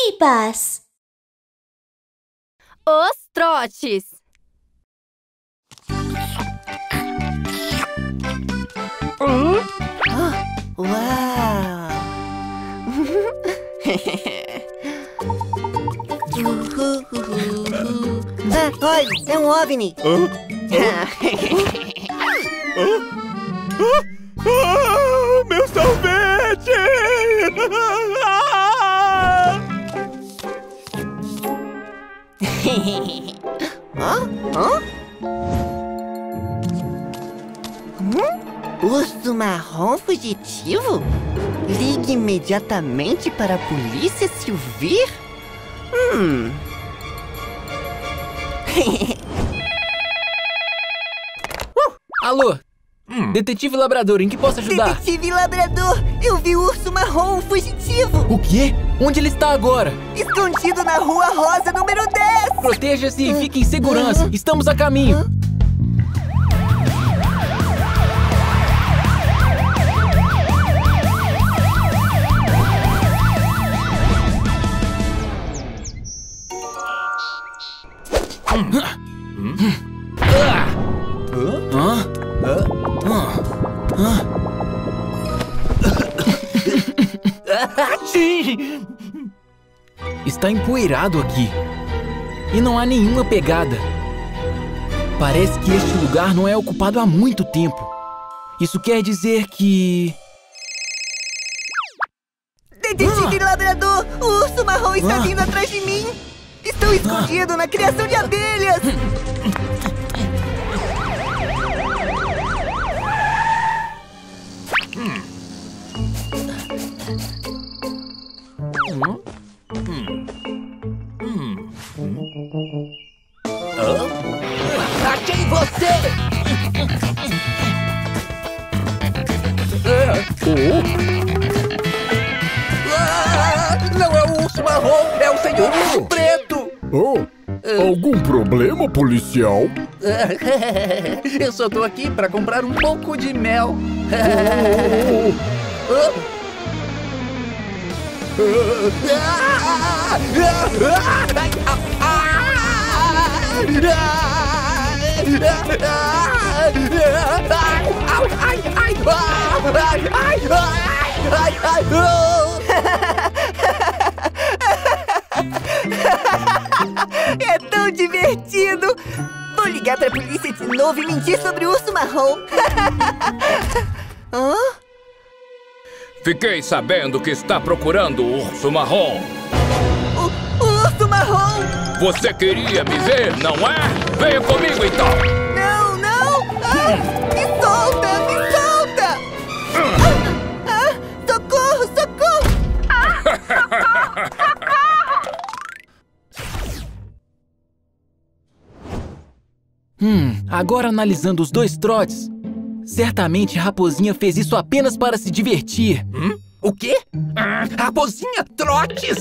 Pibas. Os trotes. Uau! Olha, é um OVNI! Meu sorvete! Urso marrom fugitivo? Ligue imediatamente para a polícia se o vir? Alô? Detetive Labrador, em que posso ajudar? Detetive Labrador, eu vi o urso marrom fugitivo! O quê? Onde ele está agora? Escondido na Rua Rosa, número 10! Proteja-se e fique em segurança. Estamos a caminho. Está empoeirado aqui. E não há nenhuma pegada. Parece que este lugar não é ocupado há muito tempo. Isso quer dizer que... Detetive Labrador, o urso marrom está vindo atrás de mim! Estou escondido na criação de abelhas! Achei você! Não é o urso marrom, é o senhor urso preto! Algum problema, policial? Eu só tô aqui pra comprar um pouco de mel. É tão divertido! Vou ligar pra polícia de novo e mentir sobre o urso marrom. Fiquei sabendo que está procurando o urso marrom. O urso marrom! Você queria me ver, não é? Venha comigo, então! Não, não! Me solta, me solta! Socorro, socorro! Agora analisando os dois trotes, certamente Raposinha fez isso apenas para se divertir. O quê? Raposinha Trotes?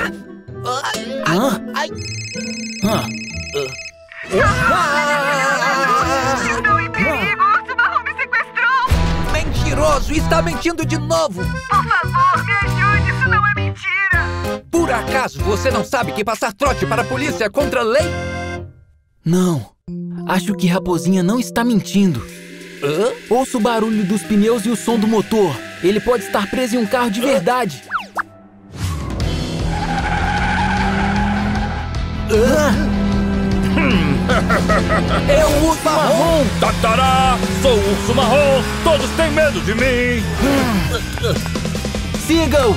Estou em perigo! O urso marrom me sequestrou! Mentiroso! Está mentindo de novo! Por favor, me ajude! Isso não é mentira! Por acaso você não sabe que passar trote para a polícia é contra a lei? Não. Acho que Raposinha não está mentindo. Ouço o barulho dos pneus e o som do motor. Ele pode estar preso em um carro de verdade. É o urso marrom! Tatará! Sou o urso marrom! Todos têm medo de mim! Sigam!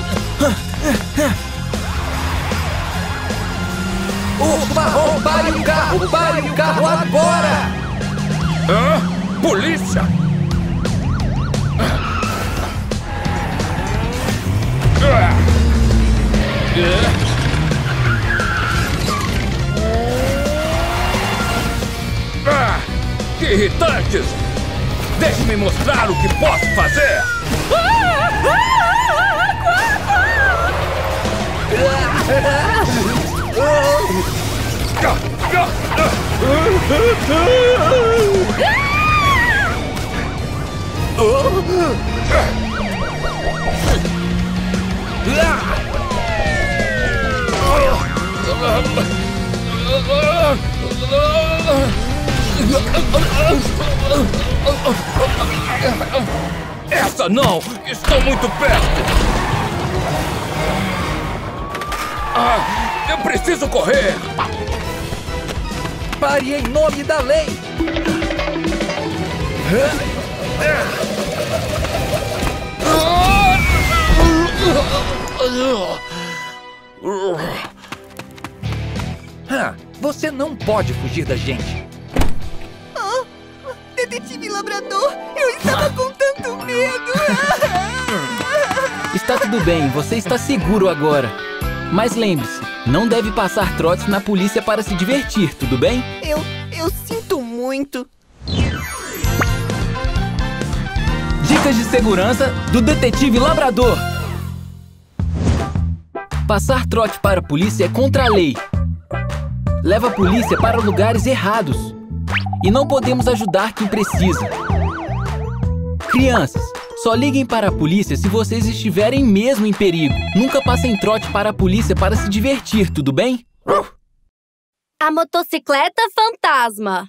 Urso marrom, pare o carro! Pare o carro agora! Polícia! Que irritantes! Deixe-me mostrar o que posso fazer! Essa não! Estou muito perto! Eu preciso correr! Pare em nome da lei! Você não pode fugir da gente. Oh, detetive Labrador, eu estava com tanto medo. Está tudo bem, você está seguro agora. Mas lembre-se, não deve passar trotes na polícia para se divertir, tudo bem? Eu sinto muito. Dicas de segurança do Detetive Labrador. Passar trote para a polícia é contra a lei. Leva a polícia para lugares errados. E não podemos ajudar quem precisa. Crianças, só liguem para a polícia se vocês estiverem mesmo em perigo. Nunca passem trote para a polícia para se divertir, tudo bem? A motocicleta fantasma.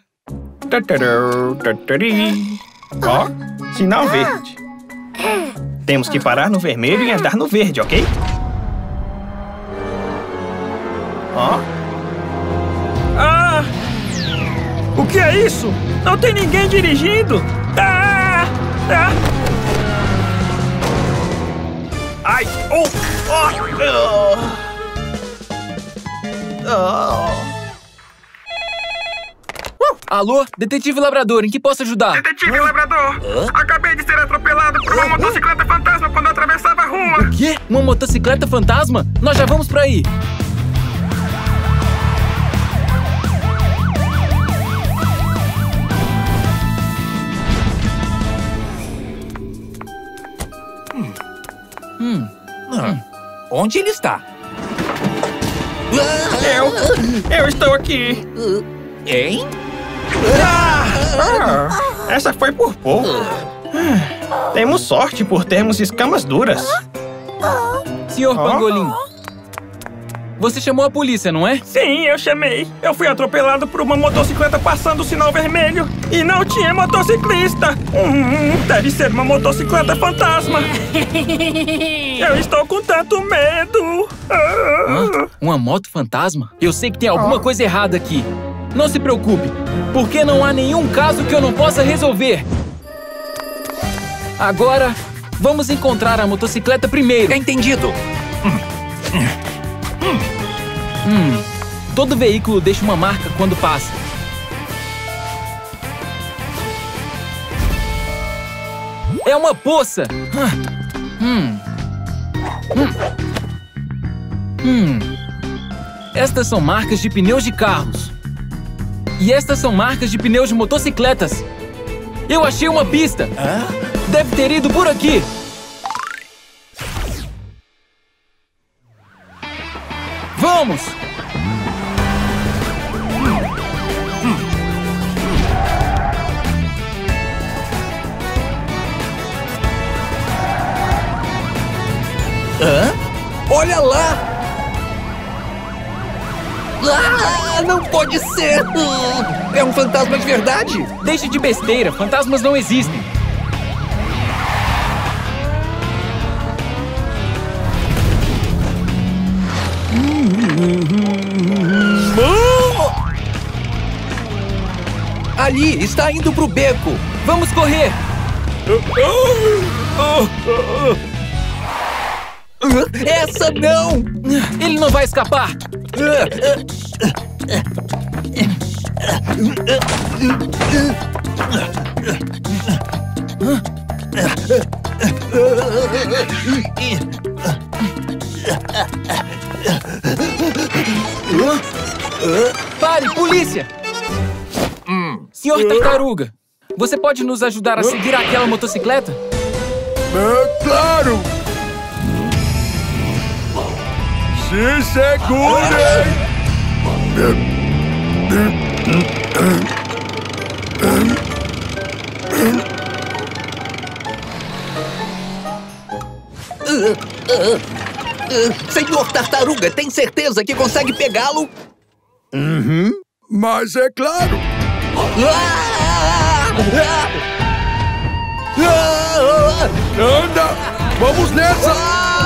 Ó, sinal verde. Temos que parar no vermelho e andar no verde, ok? Ó. Ah! O que é isso? Não tem ninguém dirigindo! Ah! Ah! Ai! Oh! Alô, Detetive Labrador, em que posso ajudar? Detetive Labrador! Acabei de ser atropelado por uma motocicleta fantasma quando atravessava a rua! O quê? Uma motocicleta fantasma? Nós já vamos pra aí! Onde ele está? Eu estou aqui! Hein? Essa foi por pouco. Temos sorte por termos escamas duras. Senhor Pangolim, você chamou a polícia, não é? Sim, eu chamei. Eu fui atropelado por uma motocicleta passando o sinal vermelho. E não tinha motociclista. Deve ser uma motocicleta fantasma. Eu estou com tanto medo. Uma moto fantasma? Eu sei que tem alguma coisa errada aqui. Não se preocupe, porque não há nenhum caso que eu não possa resolver. Agora, vamos encontrar a motocicleta primeiro. Entendido. Todo veículo deixa uma marca quando passa. É uma poça! Estas são marcas de pneus de carros. E estas são marcas de pneus de motocicletas. Eu achei uma pista. Deve ter ido por aqui. Vamos! Olha lá! Não pode ser! É um fantasma de verdade! Deixe de besteira, fantasmas não existem. Ali, está indo pro beco! Vamos correr! Essa não! Ele não vai escapar! Pare, polícia! Senhor Tartaruga, você pode nos ajudar a seguir aquela motocicleta? É claro! Se segurem! Senhor Tartaruga, tem certeza que consegue pegá-lo? Mas é claro. Anda! Vamos nessa!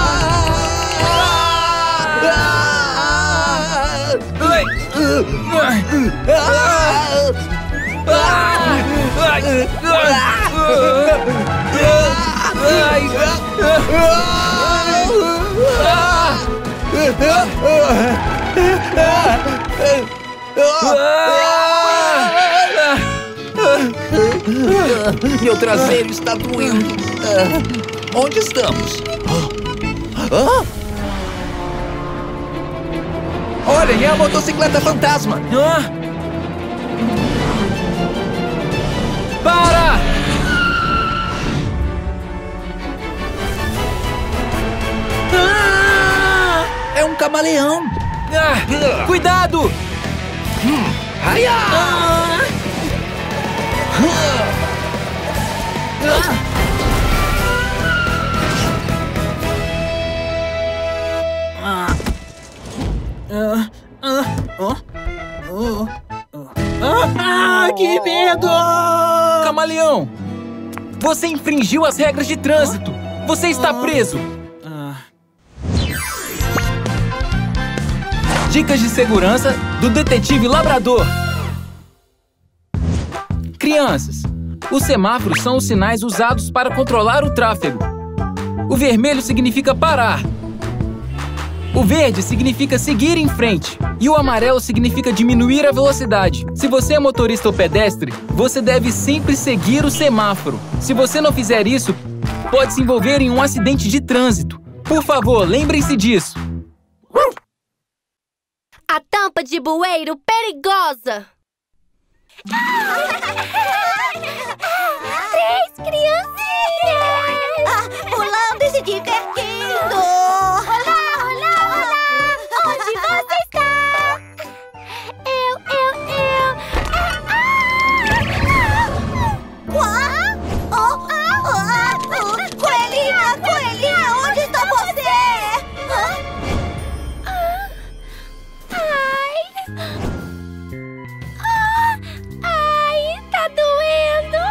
Meu traseiro está doendo. Onde estamos? Olhem, é a motocicleta fantasma. Para! É um camaleão. Cuidado! Que medo! Camaleão! Você infringiu as regras de trânsito! Você está preso! Dicas de segurança do Detetive Labrador. Crianças, os semáforos são os sinais usados para controlar o tráfego. O vermelho significa parar. O verde significa seguir em frente. E o amarelo significa diminuir a velocidade. Se você é motorista ou pedestre, você deve sempre seguir o semáforo. Se você não fizer isso, pode se envolver em um acidente de trânsito. Por favor, lembrem-se disso. A tampa de bueiro perigosa! 3 criancinhas! Pulando esse divertindo! Olá, olá, olá! Onde você está? Eu. Coelhinha, onde está você? Ai, tá doendo!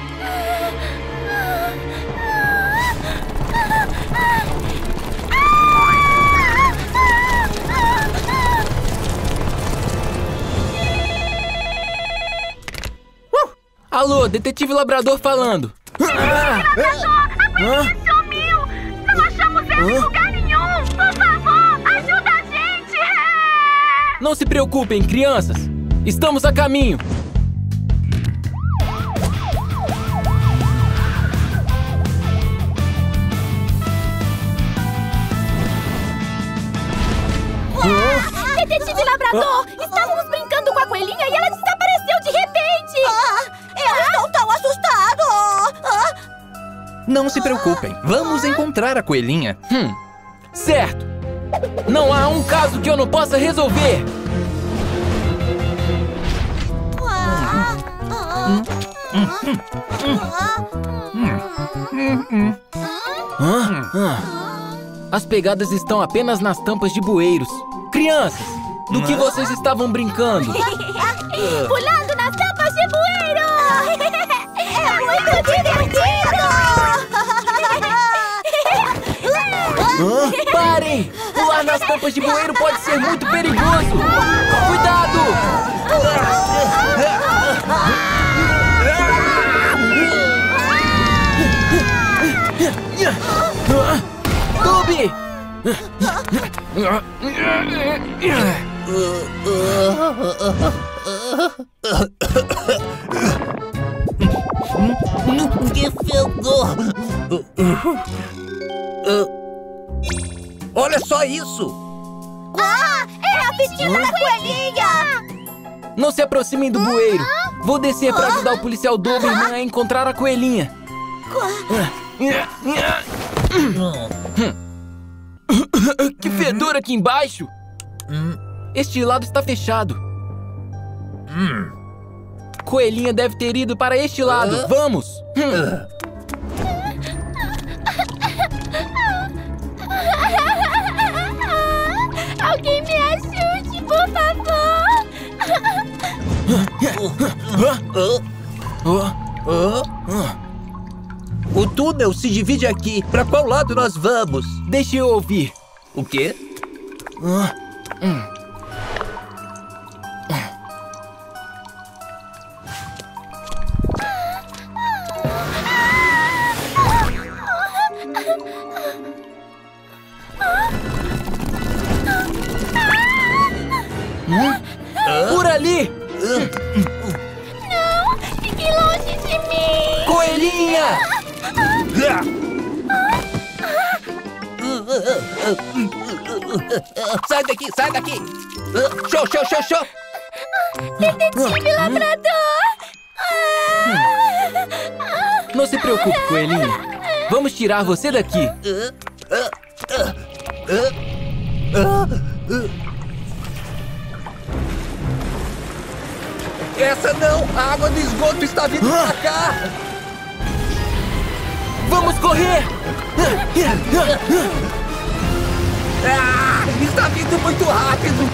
Alô, Detetive Labrador falando. Sumiu! Não achamos ela em lugar nenhum! Por favor, ajuda a gente! Não se preocupem, crianças. Estamos a caminho. Detetive Labrador! Estávamos brincando com a coelhinha e ela desapareceu de repente! Eu estou tão assustado! Não se preocupem, vamos encontrar a coelhinha. Certo. Não há um caso que eu não possa resolver. As pegadas estão apenas nas tampas de bueiros. Crianças, do que vocês estavam brincando? Pulando nas tampas de bueiro! É muito divertido! Parem! Pular nas tampas de bueiro pode ser muito perigoso! Cuidado! Toby! Que fedor! Olha só isso! É a piscina da coelhinha! Não se aproximem do bueiro! Vou descer para ajudar o policial Doberman a encontrar a coelhinha. Que fedor aqui embaixo! Este lado está fechado. Coelhinha deve ter ido para este lado. Vamos! O túnel se divide aqui. Pra qual lado nós vamos? Deixa eu ouvir. O quê? Por ali! Não! Fique longe de mim! Coelhinha! Sai daqui, sai daqui! Show, show, show, show! Detetive Labrador! Não se preocupe, coelhinha. Vamos tirar você daqui. Essa não! A água do esgoto está vindo pra cá! Vamos correr! Está vindo muito rápido!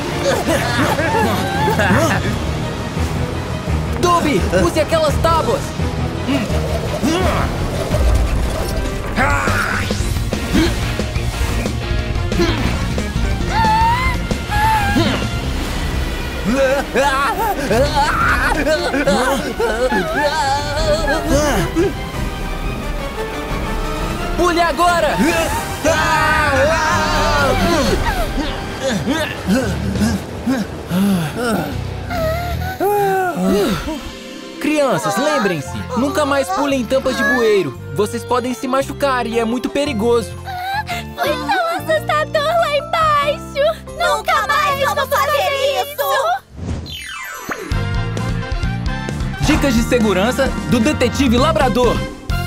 Dobby, use aquelas tábuas! Pule agora! Crianças, lembrem-se, nunca mais pulem em tampas de bueiro. Vocês podem se machucar e é muito perigoso. Foi tão assustador lá embaixo! Nunca mais vamos fazer isso! Dicas de segurança do Detetive Labrador.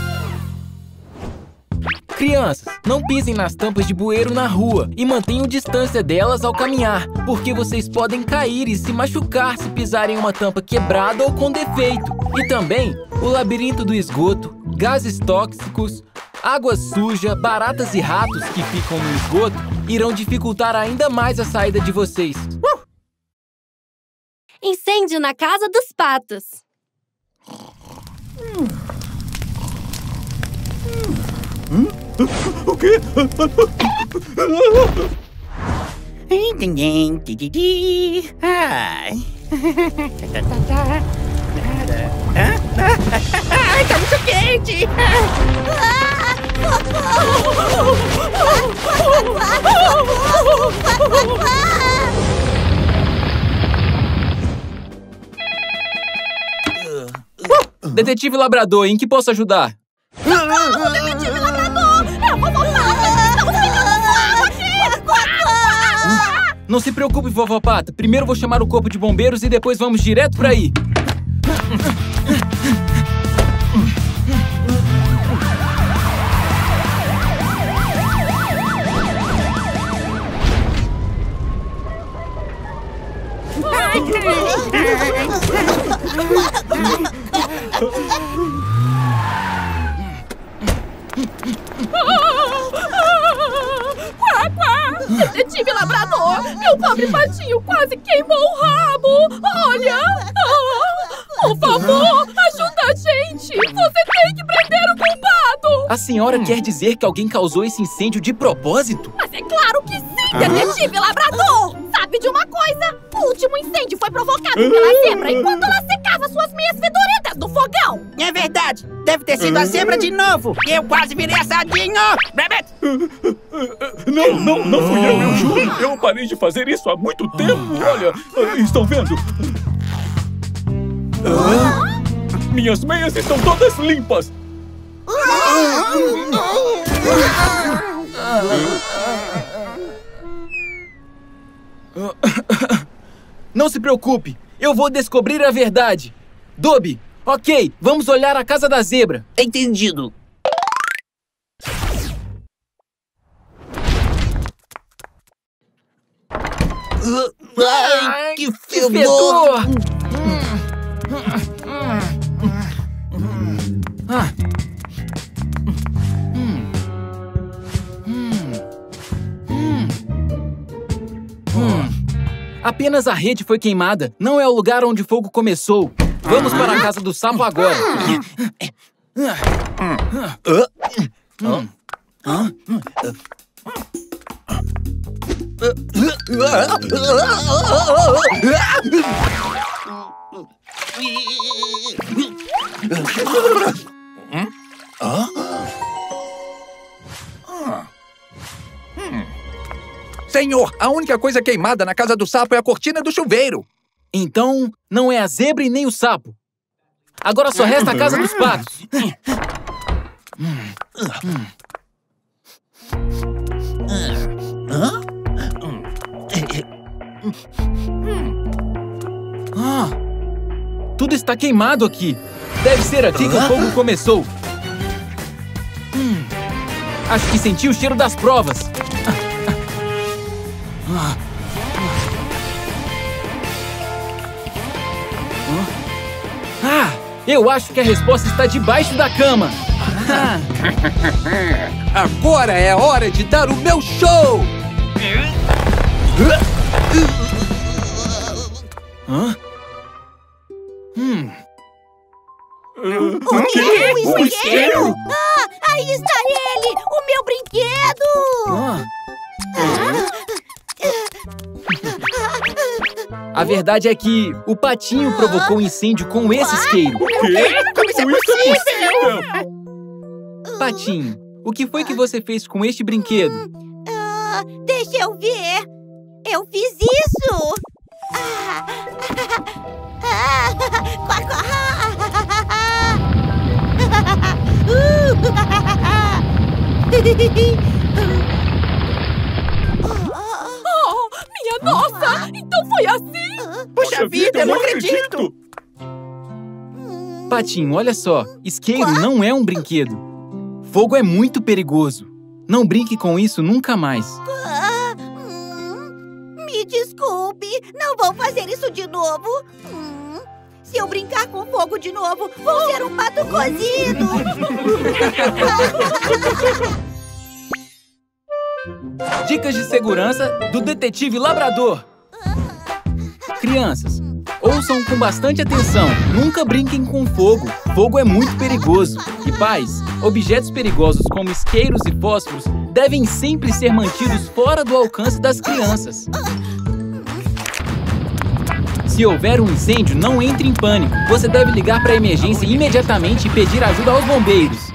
Crianças, não pisem nas tampas de bueiro na rua e mantenham distância delas ao caminhar, porque vocês podem cair e se machucar se pisarem em uma tampa quebrada ou com defeito. E também, o labirinto do esgoto, gases tóxicos, água suja, baratas e ratos que ficam no esgoto irão dificultar ainda mais a saída de vocês. Incêndio na Casa dos Patos. O quê? Ai, tá muito quente! Detetive Labrador, em que posso ajudar? Detetive Labrador! É a vovó Pata! Estamos pegando fogo aqui! Não se preocupe, vovó Pata. Primeiro vou chamar o corpo de bombeiros e depois vamos direto pra aí. Detetive Labrador! Meu pobre patinho quase queimou o rabo! Olha! Por favor, ajuda a gente! Você tem que prender o culpado! A senhora quer dizer que alguém causou esse incêndio de propósito? Mas é claro que sim, Detetive Labrador! Sabe de uma coisa? O último incêndio foi provocado pela zebra enquanto ela secava suas meias fedorentas no fogão! É verdade! Deve ter sido a zebra de novo! Eu quase virei assadinho! Rabbit! Não fui eu juro! Eu parei de fazer isso há muito tempo! Olha, estão vendo? Minhas meias estão todas limpas! Não se preocupe, eu vou descobrir a verdade. Dobby, ok, vamos olhar a casa da zebra. Entendido. Ai, que fedor! Apenas a rede foi queimada. Não é o lugar onde o fogo começou. Vamos para a casa do sapo agora. Senhor, a única coisa queimada na casa do sapo é a cortina do chuveiro. Então, não é a zebra e nem o sapo. Agora só resta a casa dos patos. Tudo está queimado aqui. Deve ser aqui que o fogo começou. Acho que senti o cheiro das provas. Eu acho que a resposta está debaixo da cama. Agora é a hora de dar o meu show! O quê? O isqueiro? Aí está ele! O meu brinquedo! A verdade é que o patinho provocou o incêndio com esse isqueiro. Como isso é possível? Patinho, o que foi que você fez com este brinquedo? Deixa eu ver. Eu fiz isso. Minha nossa! Então foi assim? Puxa vida, eu não acredito! Patinho, olha só. Isqueiro não é um brinquedo. Fogo é muito perigoso. Não brinque com isso nunca mais. Me desculpe. Não vou fazer isso de novo. Se eu brincar com fogo de novo, vou ser um pato cozido. Dicas de segurança do detetive Labrador. Crianças, ouçam com bastante atenção. Nunca brinquem com fogo. Fogo é muito perigoso. E pais, objetos perigosos como isqueiros e fósforos devem sempre ser mantidos fora do alcance das crianças. Se houver um incêndio, não entre em pânico. Você deve ligar para a emergência imediatamente e pedir ajuda aos bombeiros.